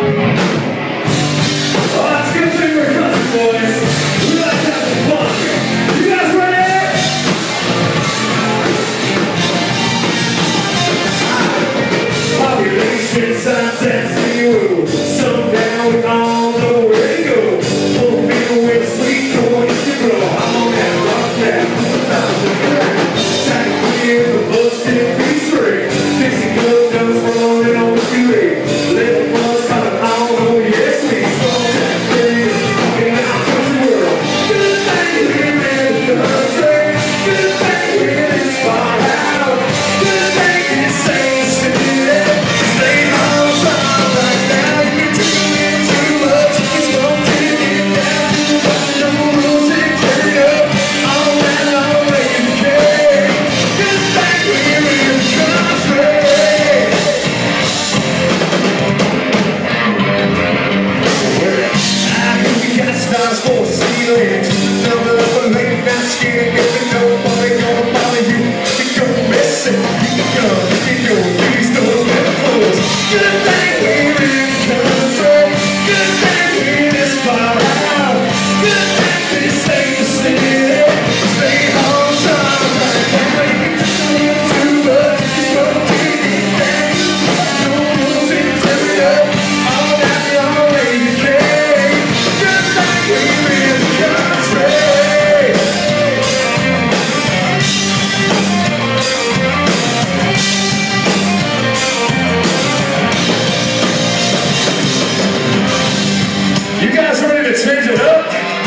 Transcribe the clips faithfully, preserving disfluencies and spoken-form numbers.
Change it up.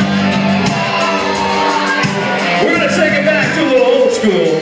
We're gonna take it back to a little old school.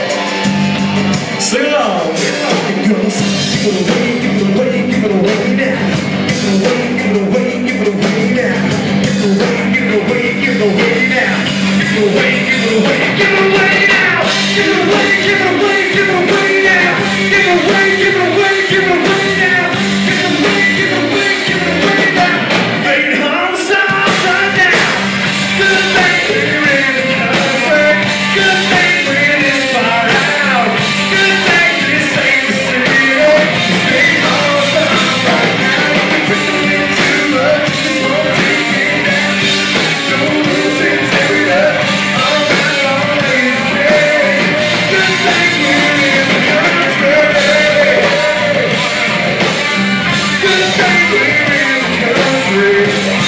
Sing along. It goes, give it away, give it away, give it away now. Give it away, give it away, give it away now. Give it away, give it away, give it away now. Give it away, give it away, give it away now. Give it away, give it away, give it away now. Give it away, give it away, give it away now. Give it away, give it away, give it away now. Fade home side right now. Good thing we're in the country. Good thing we're this far out. Good thing this ain't the city. Fade home side right now. We're doing too much. Just won't take it down. Don't lose it, tear it up. All that long way to pay. Good thing we're in the country. Good thing we're in the country.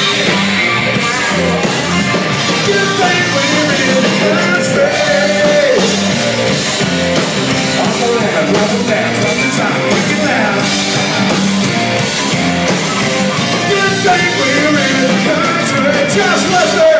Good thing we're in the country. I'm gonna have a drop it down, drop the top, break it down. Good thing we're in the country. Just let's go.